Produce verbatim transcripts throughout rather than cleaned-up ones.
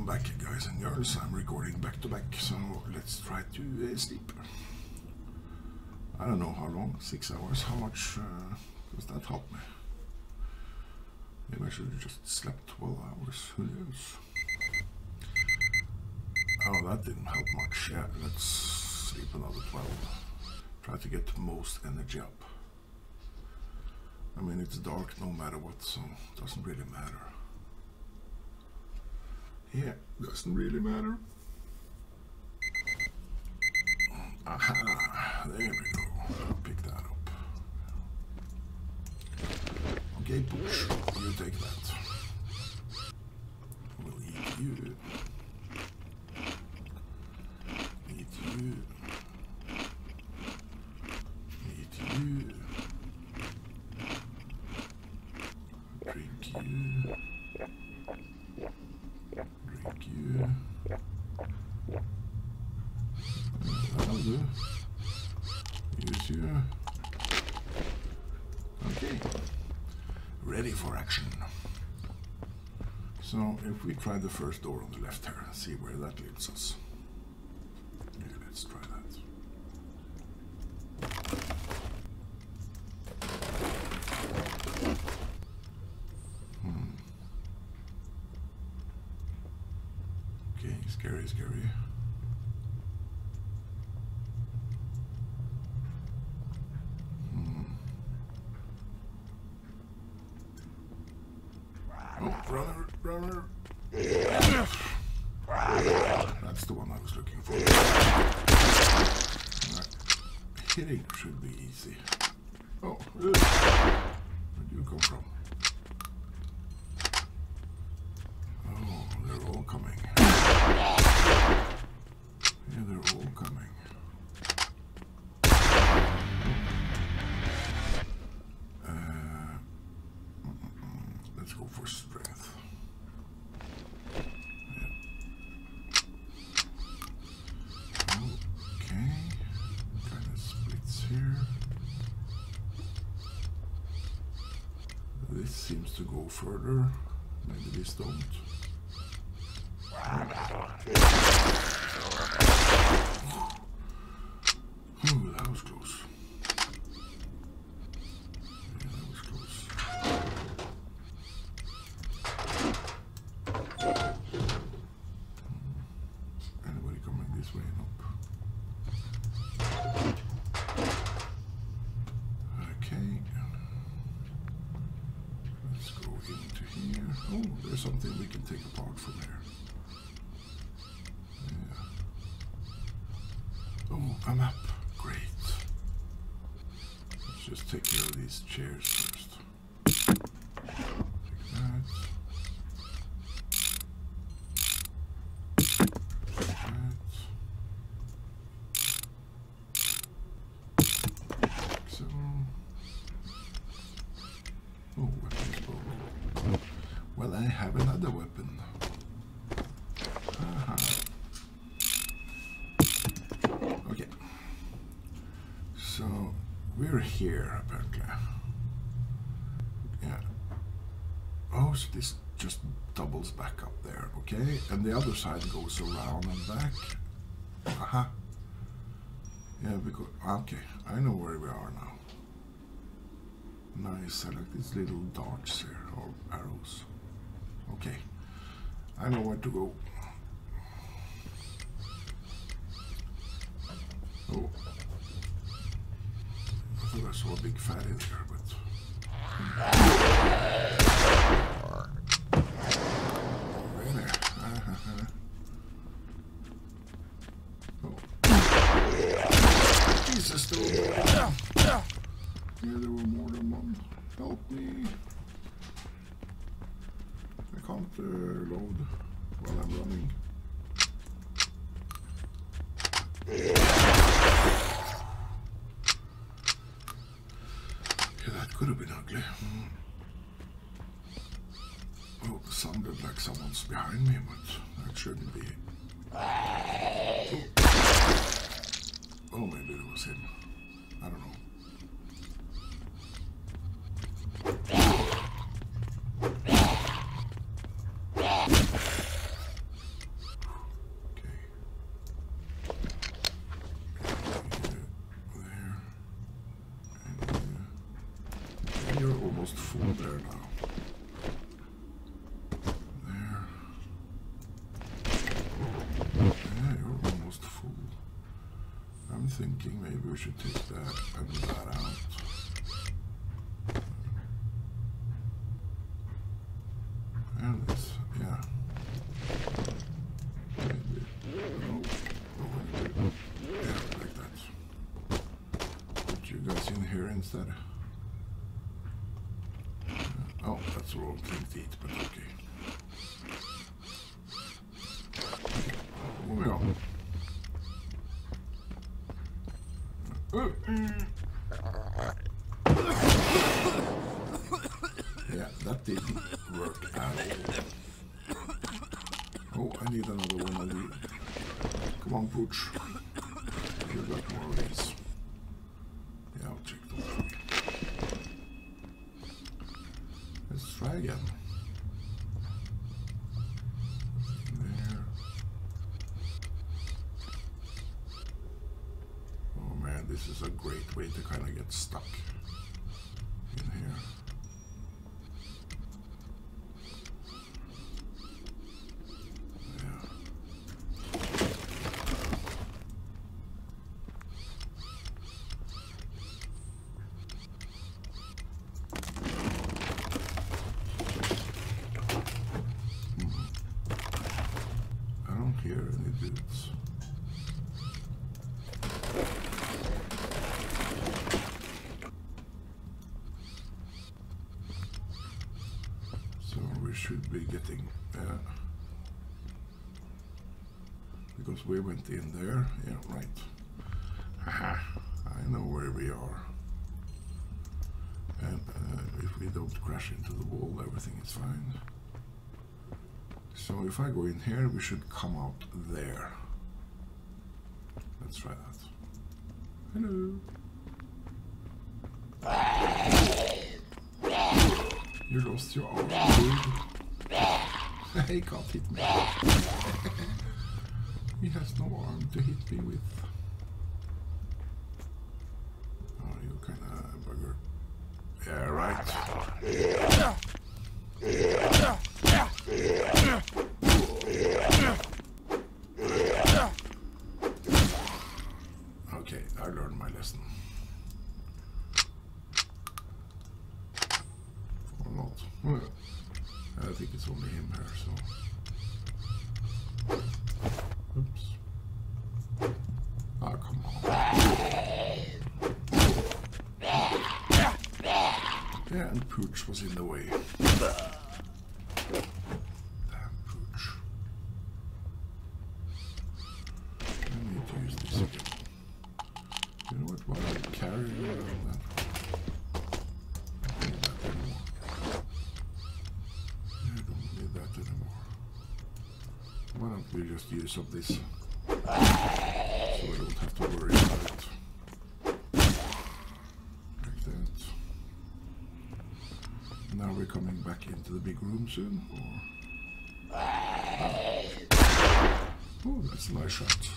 back, guys and girls. I'm recording back to back, so let's try to uh, sleep. I don't know how long, six hours. How much uh, does that help me? Maybe I should have just slept twelve hours. Who knows? Oh, that didn't help much. Yeah, let's sleep another twelve. Try to get the most energy up. I mean, it's dark no matter what, so it doesn't really matter. Yeah, doesn't really matter. Aha, there we go. Pick that up. Okay, push. You take that. We'll eat you. Eat you. Eat you. Drink you. Drink you. That'll do. Use you. Okay. Ready for action. So if we try the first door on the left here and see where that leads us. Yeah, let's try that. Hmm. Okay, scary, scary. Runner, runner. That's the one I was looking for. Right. Hitting should be easy. Oh, where do you come from? Oh, they're all coming. Yeah, they're all coming. Uh, let's go for strength. This seems to go further. Maybe this don't. Ooh, that was close. Yeah, that was close. Anybody coming this way? Nope. Okay. Let's go into here. Oh, there's something we can take apart from here. Yeah. Oh, a map. Great. Let's just take care of these chairs first. Take that. Take that. So. Oh, weapons bow. Well, I have another weapon. Aha. Okay. So, we're here, apparently. Yeah. Oh, so this just doubles back up there, okay? And the other side goes around and back. Aha. Yeah, because... Okay, I know where we are now. Nice, I like these little darts here, or arrows. Okay, I know where to go. Oh, I thought I saw a big fatty there, but... Really? Oh. Jesus, though. Yeah, there were more than one. Help me. I can't uh, load while I'm running. Yeah, that could have been ugly. Mm. Oh, it sounded like someone's behind me, but that shouldn't be. Oh, oh maybe it was him. I don't know. thinking maybe we should take that and that out. And this, yeah. Maybe. No. Oh, yeah, like that. Put you guys in here instead. Uh, oh, that's the wrong thing to eat, but okay. Moving on. Uh, yeah, that didn't work at all. Oh, I need another one of these. Come on, Pooch. You got more of these. Yeah, I'll check them. Let's try again. There. Oh man, this is a great way to kind of get stuck in here. Here any dudes. So we should be getting uh, because we went in there. Yeah, right. Haha, I know where we are. And uh, if we don't crash into the wall, everything is fine. So if I go in here, we should come out there. Let's try that. Hello. You lost your arm, dude. He can't hit me. He has no arm to hit me with. Oh, you kind of bugger. Yeah, right. Okay, I learned my lesson. Or not. Well, I think it's only him here, so... Oops. Ah, come on. Yeah, and Pooch was in the way. You know what, while I'm carrying around that, I don't need that anymore. I don't need that anymore. Why don't we just use up this, so I don't have to worry about it. Like that. Now we're coming back into the big room soon, or... Ah. Oh, that's a nice shot.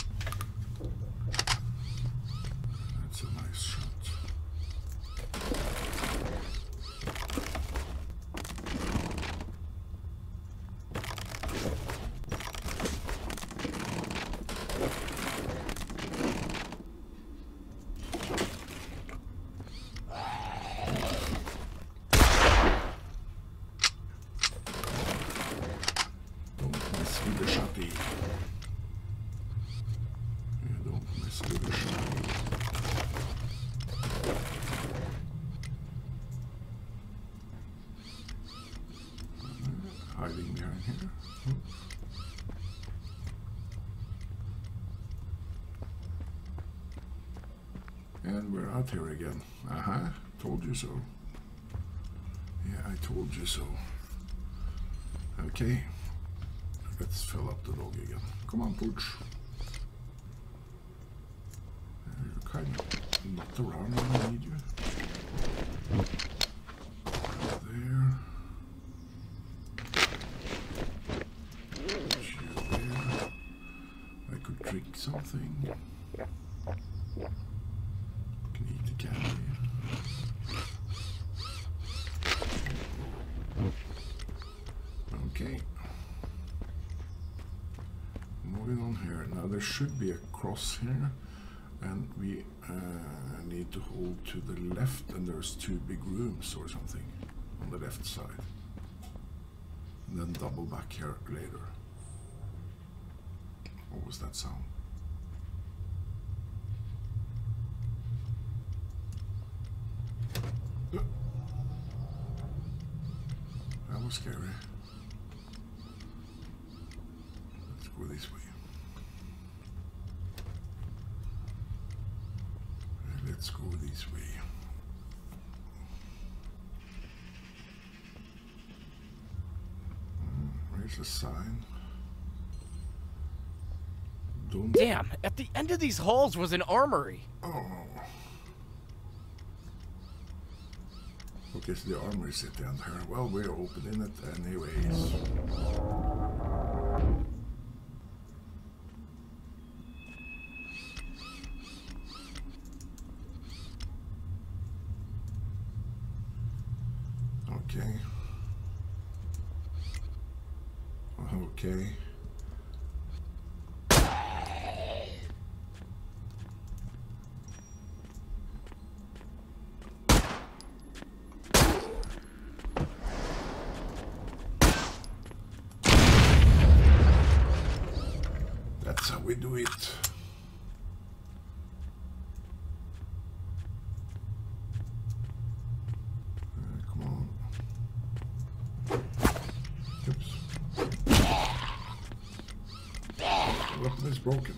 That's a nice shot. Don't mess with the shotty. You don't mess with the shotty. Hiding behind here. Oops. And we're out here again. Uh-huh. Told you so. Yeah, I told you so. Okay. Let's fill up the dog again. Come on, Pooch. You're kind of knocked around when I need you. There. There. I could drink something. Can eat the candy. Okay. Moving on here. Now there should be a cross here, And we uh, need to hold to the left, and there's two big rooms or something on the left side. And then double back here later. What was that sound? Uh, that was scary. Let's go this way. Let's go this way. Mm, where's the sign? Don't. Damn, at the end of these halls was an armory. Oh. Okay, so the armory is sit down here. Well, we're opening it anyways. Okay. Okay. That's how we do it. Weapon is broken.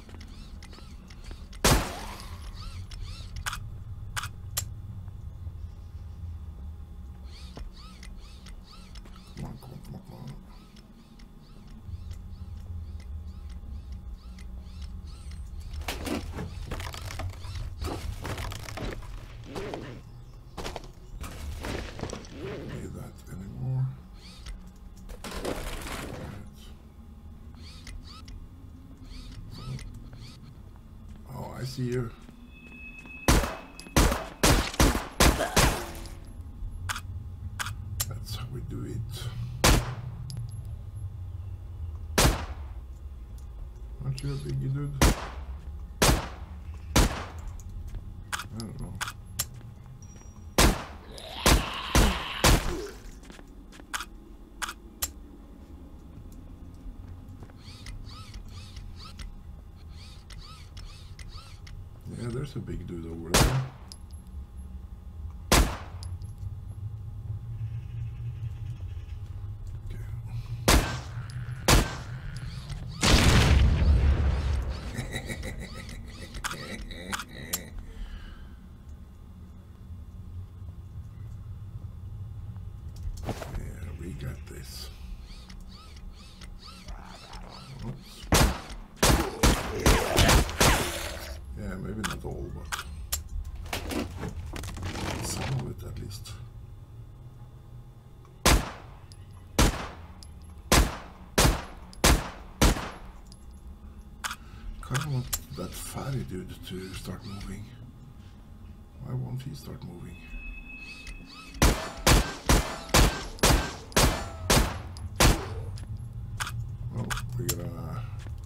Come on, come on, come on, come on. Don't need that anymore. I see you. That's how we do it. Aren't you a biggie dude? I don't know. Yeah, there's a big dude over there. Yeah, we got this. Oops. Yeah, maybe not all, but some of it at least. Kind of want that fatty dude to start moving. Why won't he start moving? Oh, we're gonna...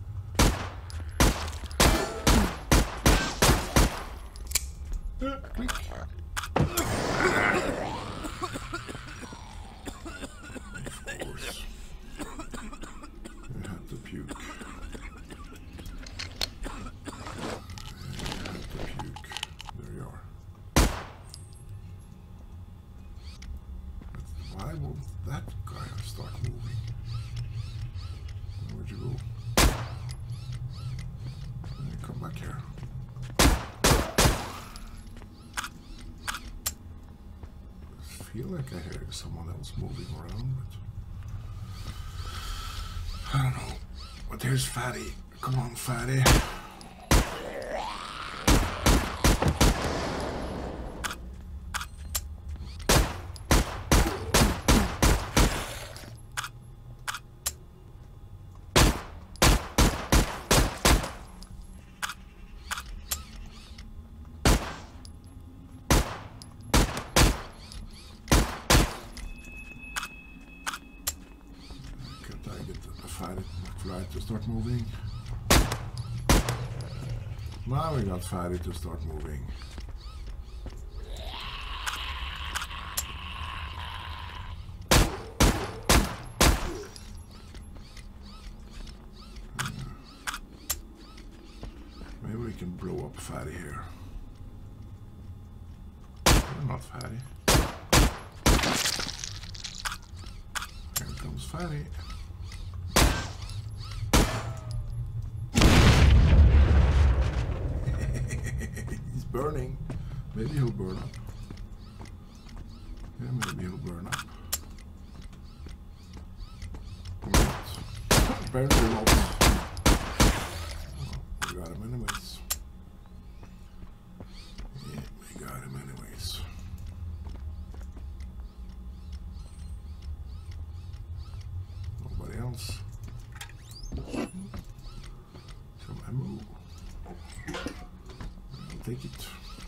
Click. Of course. I had to puke. I had to puke. There you are. But why won't that guy start moving? Where'd you go? Come back here. I feel like I hear someone else moving around, but I don't know. But there's Fatty. Come on, Fatty. Can't I get the Fatty McFly to start moving? Now we got Fatty to start moving. Maybe we can blow up Fatty here. We're not Fatty. Here comes Fatty. He's burning. Maybe he'll burn up. Yeah, maybe he'll burn up. Or not. Apparently not. Oh, we got him anyways. Yeah, we got him anyways. Nobody else. Some ammo. I'll take it.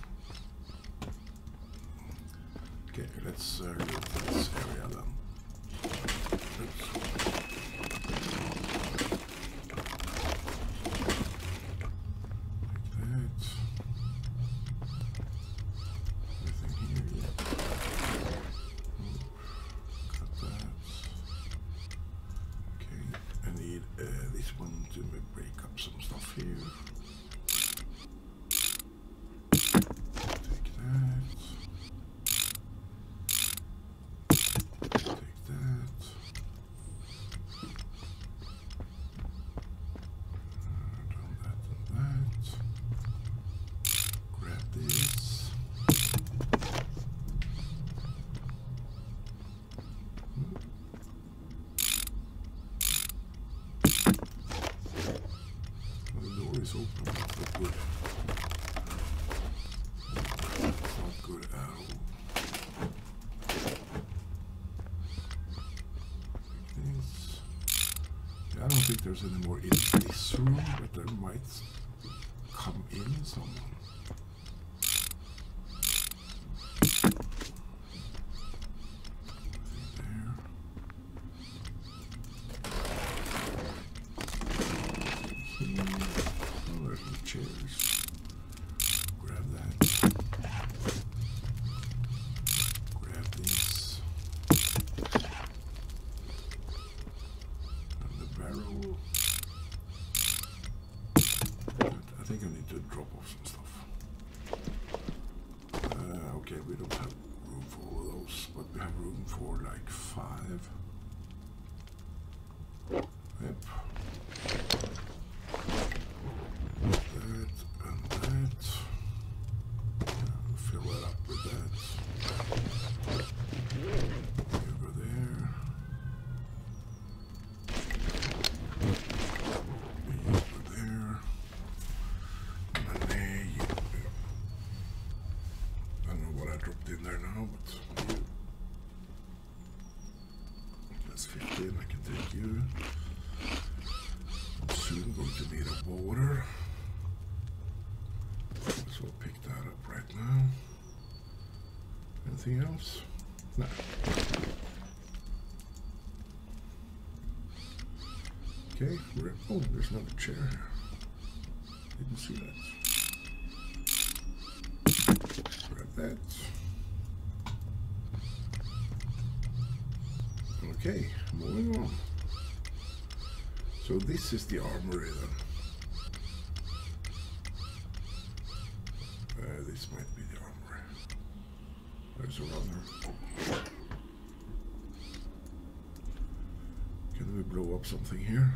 Okay, let's uh, get this area then. Oops. Open. That's not good. That's not good at all. Like this. Yeah, I don't think there's any more in this room, but there might come in someone. Water. So we'll pick that up right now. Anything else? No. Okay, we're oh, there's another chair here. Didn't see that. Grab that. Okay, moving on. So this is the armory then. Uh, this might be the armory. There's a runner. Can we blow up something here?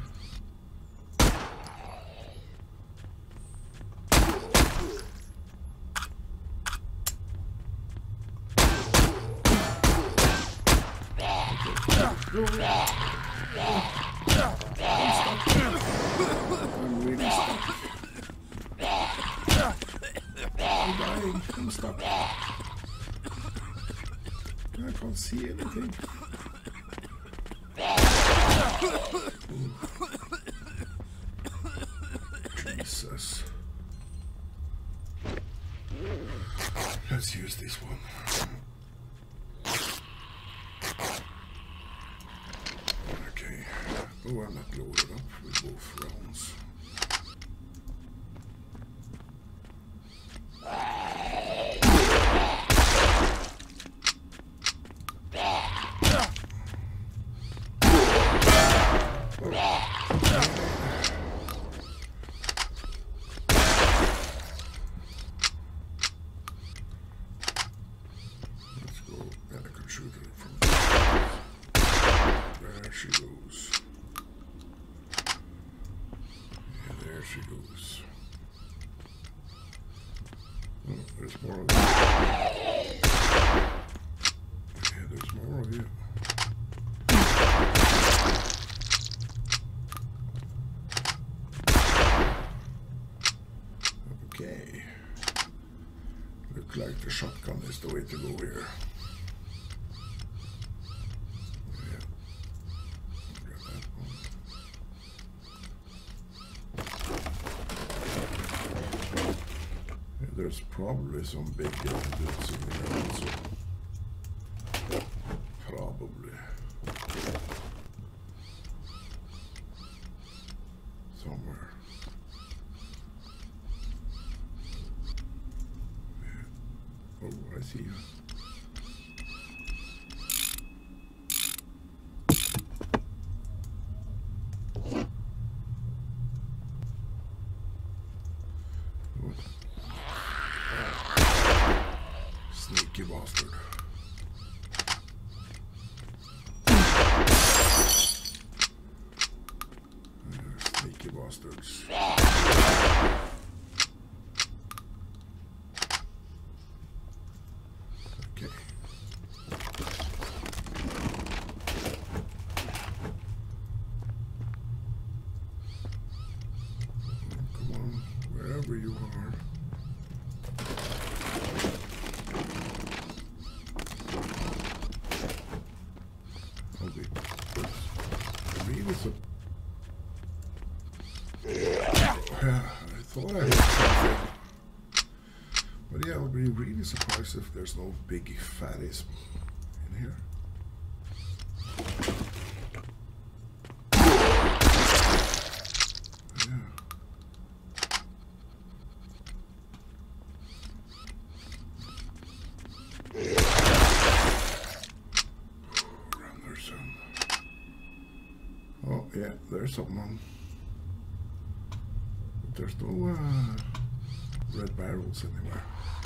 I'm really stuck. I'm dying. I'm stuck. I can't see anything. Jesus. Let's use this one. Okay. Oh, I'm not loaded up with both rounds. Let's go, and I can shoot her from there. She goes. Yeah, there she goes. Oh, there's more of you. Yeah, there's more of you. Okay. Looks like the shotgun is the way to go here. Yeah. Grab that one. Yeah, there's probably some big uh, dudes in here also. Probably. Somewhere. Yeah. Oh, I see you. Oh. Sneaky bastard. Sneaky bastards. Okay. Come on, wherever you are. I'll be really so. Yeah, I thought I had something. But yeah, I would be really surprised if there's no big fatties in here. Yeah. Randerson. Oh yeah, there's someone. There's no uh, red barrels anywhere.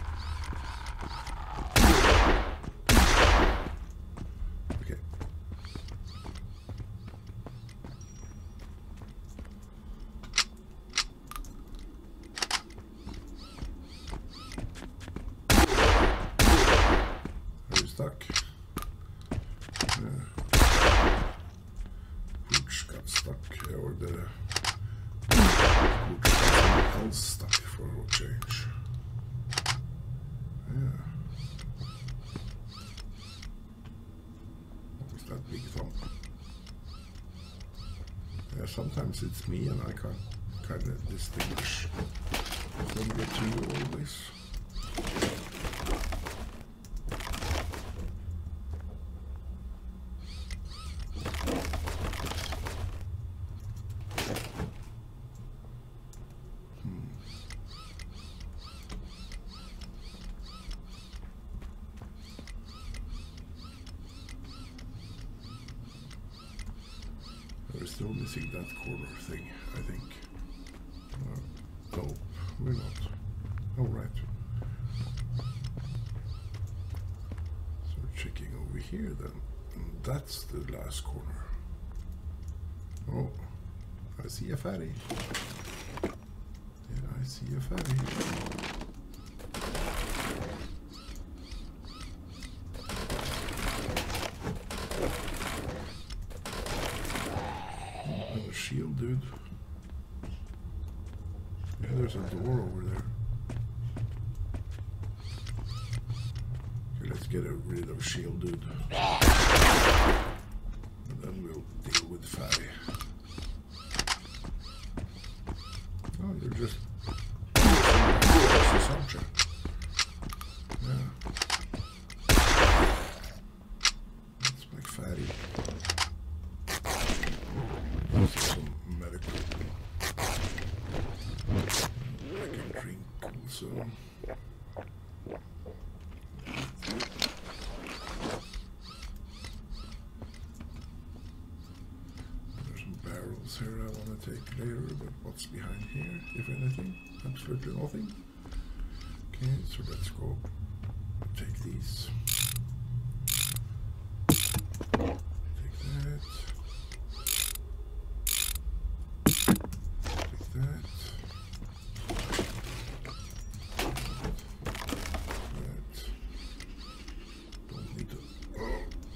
Okay. Are you stuck? Yeah. Pooch got stuck, or the Pooch got something else stuck for a change. Yeah. What was that big thump? Yeah, sometimes it's me and I can't kind of distinguish from the two always. We're still missing that corner thing, I think. Uh, no, we're not. Oh, right. So we're checking over here then. And that's the last corner. Oh, I see a fatty. Yeah, I see a fatty. Shield, dude. Yeah, there's a door over there. Okay, let's get rid of shield, dude. And then we'll deal with fatty. Oh, you're just assumption. Yeah. Let's make fatty. Some medical. I can drink also. There's some barrels. barrels here I want to take later, but what's behind here, if anything? Absolutely nothing. Okay, so let's go take these. Take that. Take that. That. Don't need to. Oh.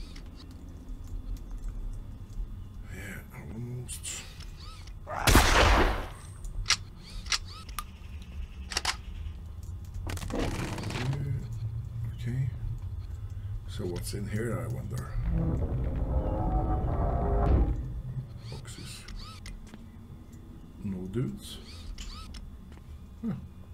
Yeah, almost. Okay. So what's in here, I wonder? Boxes. No dudes. Huh.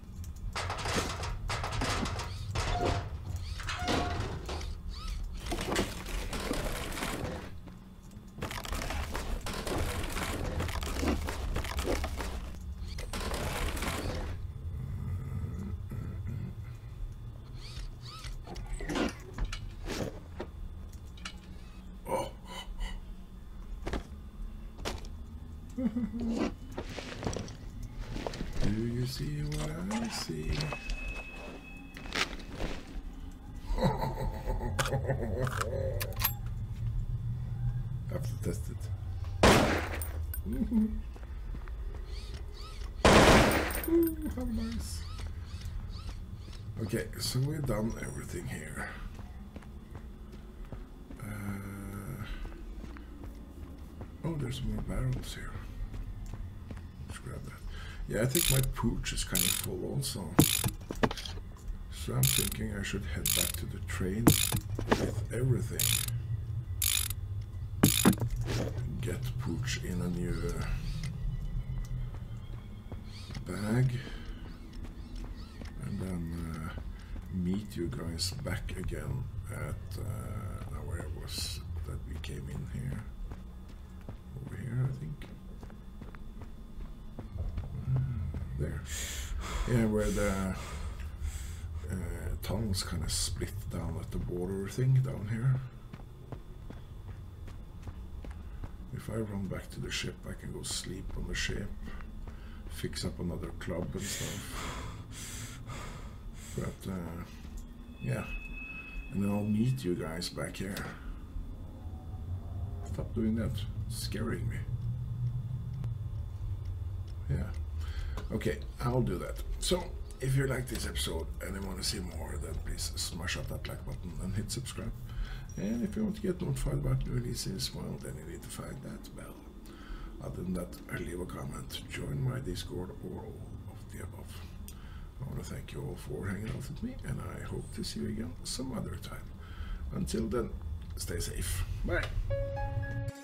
Do you see what I see? Have to test it. Ooh, how nice. Okay, so we've done everything here. Uh, oh, there's more barrels here. Let's grab that. Yeah, I think my pooch is kind of full also. So I'm thinking I should head back to the train with everything. Get pooch in a new bag. And then uh, meet you guys back again at uh, where it was that we came in here. Over here, I think. There. Yeah, where the uh, tunnels kind of split down at the border thing down here. If I run back to the ship, I can go sleep on the ship, fix up another club and stuff. But, uh, yeah. And then I'll meet you guys back here. Stop doing that. It's scaring me. Yeah. Okay, I'll do that. So, if you like this episode and you want to see more, then please smash up that like button and hit subscribe. And if you want to get notified about new releases, well, then you need to find that bell. Other than that, leave a comment, join my Discord, or all of the above. I want to thank you all for hanging out with me, and I hope to see you again some other time. Until then, stay safe. Bye.